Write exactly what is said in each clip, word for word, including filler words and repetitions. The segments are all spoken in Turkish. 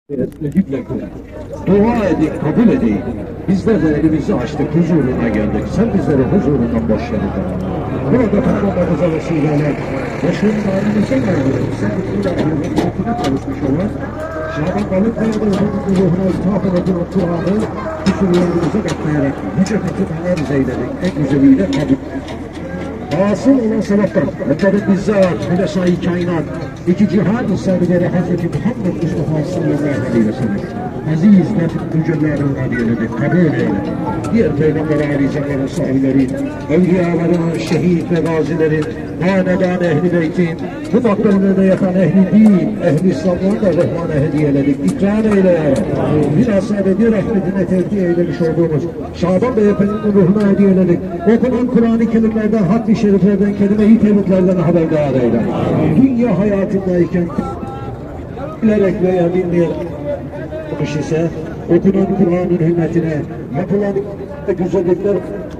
Özellikle dua edin, kabul edin. Bizler de elimizi açtık, huzuruna geldik. Sen bizleri huzurundan boşladın. Burada toplamamıza vesileler ve şunlarımıza geldik. Sen bu Allah'ın kavuşmuş olan Şaban Balıklar'da onun ruhuna ithaf edin o Kur'an'ı kusurlarımıza bakmayarak yüce fetihler eyledik. En güzeliyle kabul. Asıl olan sebepten, onların bizzat, Hülesa-i Kainat, iki cihan isabeleri Hazreti Muhammed Mustafa sallallahu aleyhi ve sellem. Aziz ve mücellerin adiyeledik, kabul eyledik. Diğer Peygamber aleyhisselamın sahilerin, evliyaların, şehit ve gazilerin, hanedan ehli beytin, bu makbelerde yatan ehli din, ehli İslam'dan da Rahman'a hediyeledik. İkram eyle ya Rabbi. Münasebeti rahmetine tevdi eylemiş olduğumuz Şaban Beyefendi'nin ruhuna hediyeledik. Okunan Kur'an-ı Kerimlerden, Hakkı Şeriflerden, kelime-i tevhidlerden haberdar eyle. Dünya hayatındayken bilerek veya bilmeyerek ise okunan Kur'an'ın hürmetine yapılan güzellikler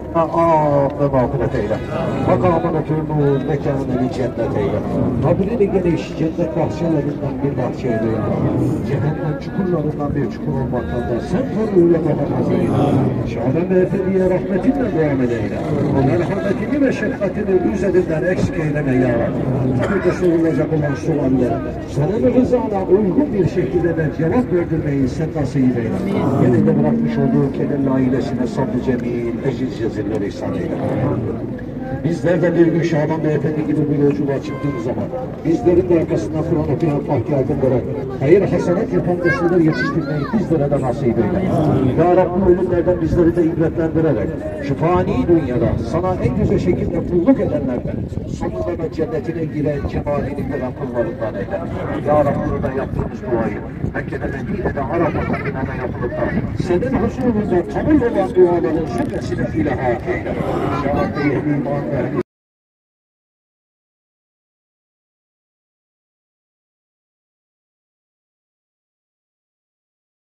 ve mağfiret eyle. Makamın oturduğu mekanını cennet eyle. Kabrini geniş cennet bahçelerinden bir bahçe eyle. Cehennem çukurlarından bir çukur olmaktan da sen tanrıyla muhafaza eyle. Şaban Beyefendi'ye rahmetinle devam eyle. Merhametini ve şefkatini üzerinden eksik eyleme ya Rabbi. Tabii de sorulacak olan suallara senin rızana uygun bir şekilde de cevap verdirmeyi sen nasip eyle. Elinde bırakmış olduğu kelil ailesine sabrı cemil, eciz cezilleri ihsan eyle. Bizler de bir gün Şaban Beyefendi gibi bir yolculuğa çıktığımız zaman bizlerin de arkasından Kur'an okuyan bahtiyardım olarak hayır hasanat yapan nesiller yetiştirmeyi bizlere de nasip eyle. Ya Rabbi ölümlerden bizleri de ibretlendirerek şu fani dünyada sana en güzel şekilde kulluk edenlerden sonunda da cennetine giren cemalini gören kullarından eyle. Ya Rabbi burada yaptığımız duayı Mekke'de Medine'de Arap'ta binada yapılıp da senin huzurunda kabul olan duaların şüphesine ilaha eyle. Ya Rabbi iman ve